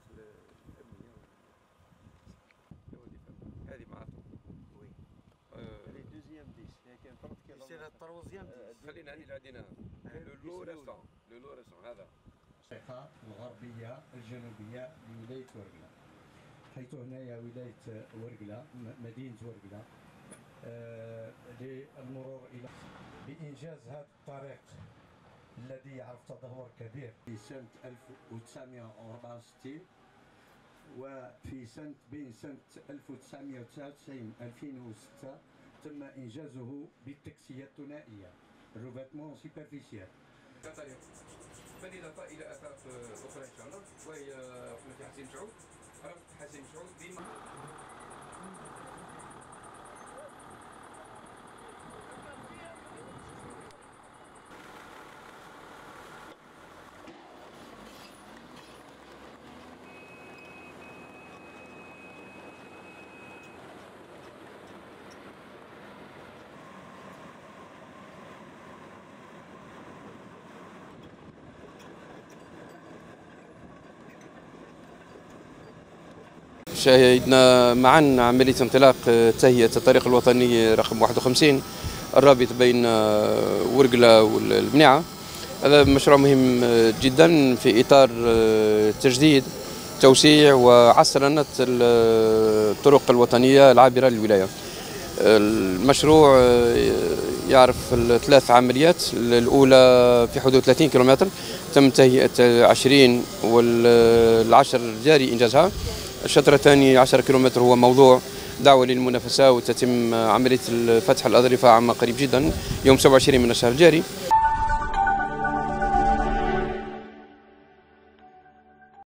الامنيه هذه معناتها وي هذه دوزيام ديس هي كاين 30 كيلومتر سي لا تروزيام ديس خلينا هذه اللي عندنا لو ريستون هذا المنطقه الغربيه الجنوبيه لولايه ورقله، حيث هنايا ولايه ورقله مدينه ورقله للمرور الى بانجاز هذا الطريق الذي يعرف تدهور كبير في سنة 1964 وفي بين سنة 1999 2006 تم إنجازه بالتكسية الثنائية الروفاتمون سوبرفيسيال. بالإضافة إلى آفاق أخرى إن شاء الله وهي في حسين شعوب شاهدنا معا عملية انطلاق تهيئة الطريق الوطني رقم 51 الرابط بين ورقلة والمنيعة. هذا مشروع مهم جدا في إطار تجديد توسيع وعصرنة الطرق الوطنية العابرة للولاية. المشروع يعرف 3 عمليات، الأولى في حدود 30 كيلومتر تم تهيئة 20 وال10 جاري إنجازها. الشطر الثاني 10 كيلومتر هو موضوع دعوة للمنافسة وتتم عملية فتح الأظرفة عما قريب جدا يوم 27 من الشهر الجاري.